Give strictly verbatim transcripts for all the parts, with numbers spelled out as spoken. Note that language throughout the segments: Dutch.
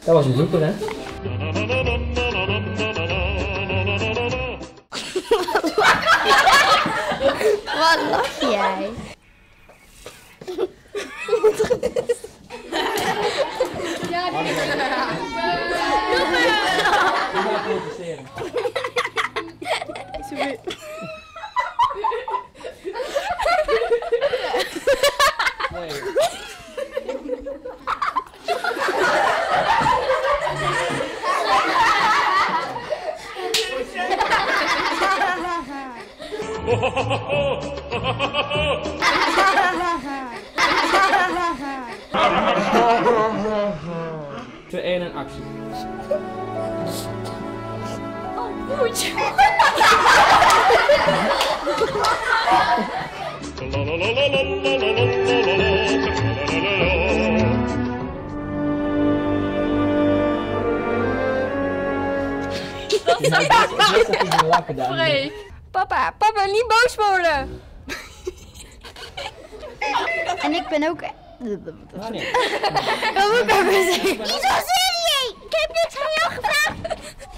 Dat was een blooper, hè? Wat lach jij? Ja, die is het. Protesteren. Nee. twee, één en actie. Oh, goed. Freek. Papa, papa, niet boos worden. En ik ben ook... Ah, nee. Dat moet ik even zeggen. Niet zo serieus! Ik heb niks aan jou gevraagd!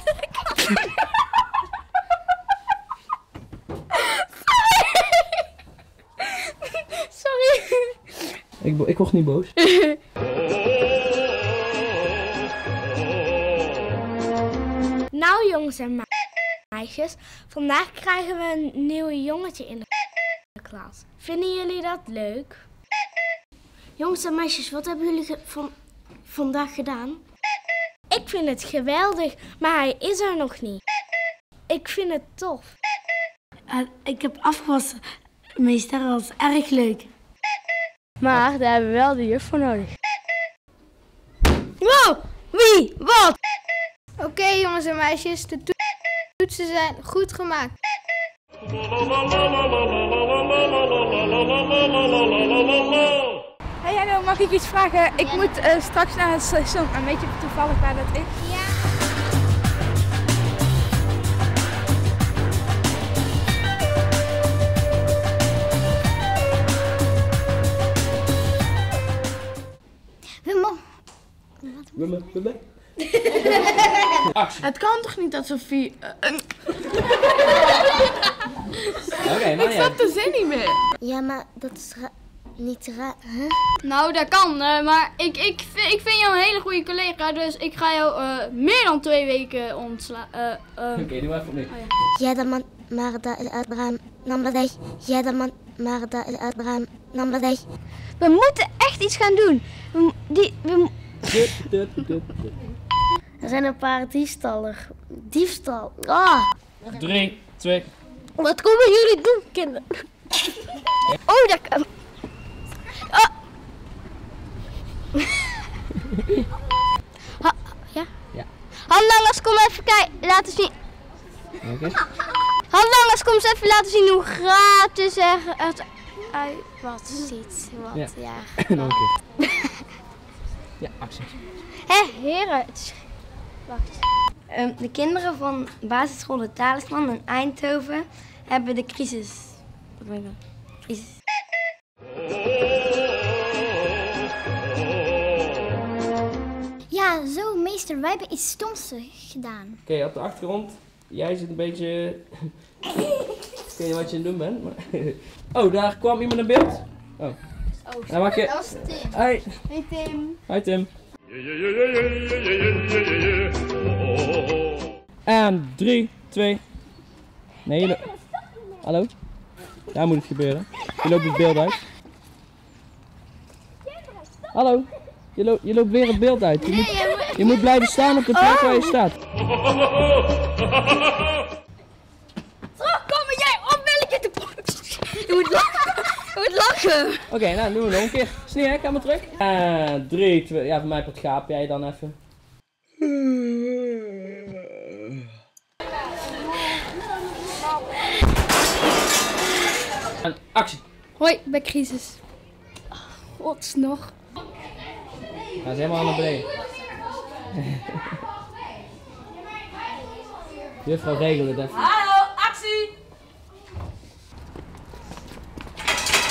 Sorry! Sorry! Ik, ik word niet boos. Nou jongens en meisjes, vandaag krijgen we een nieuw jongetje in de klas. Vinden jullie dat leuk? Jongens en meisjes, wat hebben jullie ge van vandaag gedaan? Ik vind het geweldig, maar hij is er nog niet. Ik vind het tof. Uh, ik heb afgewassen. Meester was erg leuk. Maar daar hebben we wel de juf voor nodig. Wow! Wie? Wat? Oké okay, jongens en meisjes, de to toetsen zijn goed gemaakt. Hey hallo, mag ik iets vragen? Ik moet uh, straks naar het station. En weet je toevallig waar dat is? Ja. Wumme, wumme. Actie. Het kan toch niet dat Sophie... Uh, uh... Oké, okay, maar ik snap de zin niet meer. Ja, maar dat is ra niet raar. Huh? Nou, dat kan, uh, maar ik, ik, vind, ik vind jou een hele goede collega, dus ik ga jou uh, meer dan twee weken ontslaan. Uh, uh... Oké, okay, doe even opnieuw. Oh, ja. Ja, dan man, maar dat is uitbraam. Dan zeg. Ja, dan man, maar dat is uitbraam. Dan zeg. We moeten echt iets gaan doen. We, die, we... Er zijn een paar diefstallen. Diefstal. Ah. drie, twee. Wat komen jullie doen, kinderen? Oh, dat kan. Oh. Ha, ja? Ja. Handlangers, kom even kijken. Laten zien. Okay. Handlangers, kom eens even laten zien hoe gratis er het uit wat ziet. Wat, ja. ja. Nog een keer. Ja, actie. Hé, heren. Het is... Wacht. Um, de kinderen van basisschool De Talisman in Eindhoven hebben de crisis. Wat ben ik dan? Crisis. Ja, zo meester, wij hebben iets stoms gedaan. Oké, okay, op de achtergrond. Jij zit een beetje... Ik weet niet wat je aan het doen bent. Maar... Oh, daar kwam iemand in beeld. Oh. Oh, dan mag je... dat was Tim. Hoi. Hey Tim. Hoi Tim. En drie, twee... Nee, je lo... Hallo? Daar moet het gebeuren. Je loopt het beeld uit. Hallo? Je, lo je loopt weer het beeld uit. Je moet, je moet blijven staan op de plek waar je staat. Terugkomen jij of wil ik je te Je moet lachen. Je moet lachen. Oké, okay, nou doen we nog een keer. Sneeuw, ga maar terug. En drie, twee... Ja, voor mij pot gaap jij dan even. En actie. Hoi, ik ben Crisis. Oh, gods nog. Ga eens helemaal naar beneden. Juffrouw, regel het even. Hallo, actie!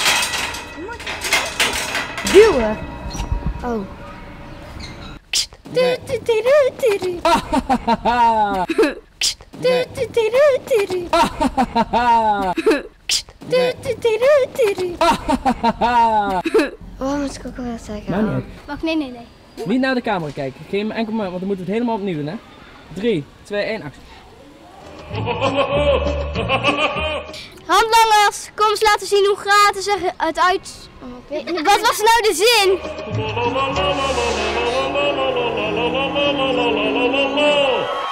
Duwen. Oh. Du, du, du, du, du. Ahahaha. Du, du, du, du, du. Ahahaha. Du, du, du, du, du. Ahahaha. Oh, moet ik ook wel zeggen. Nou, niet uit. Wacht, nee, nee, nee. Niet naar de camera kijken. Geen enkel moment, want dan moeten we het helemaal opnieuw doen, hè? drie, twee, één, actie. Handlangers, kom eens laten zien hoe gratis het uit... Wat was nou de zin?